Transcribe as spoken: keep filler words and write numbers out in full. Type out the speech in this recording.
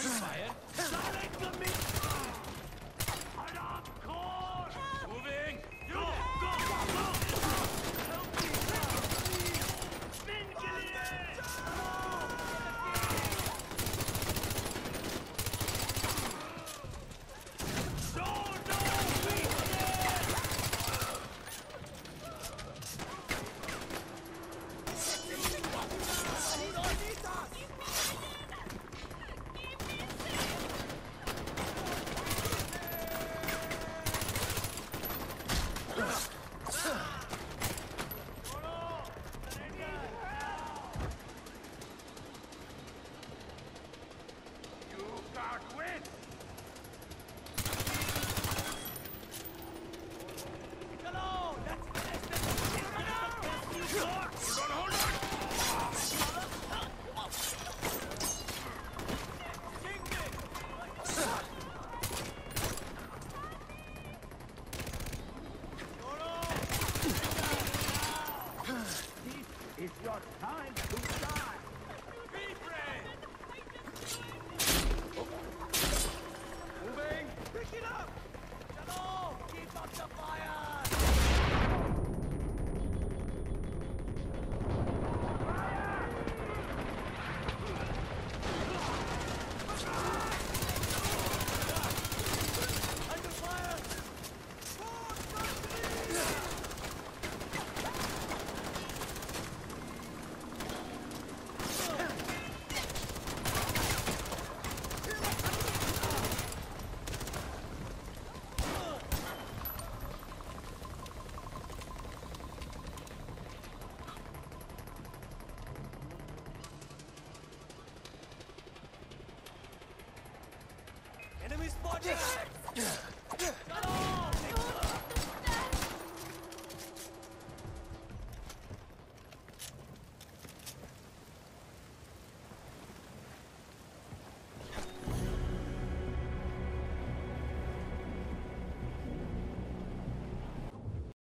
Fire! Silent commit! Alarm call! Moving! Go! Go! Go! Help me! Spin Gillian! No! No! It's your time to shine! Be brave! Moving! Pick it up! Hello! Keep up the fire! Under fire! Enemy spotted!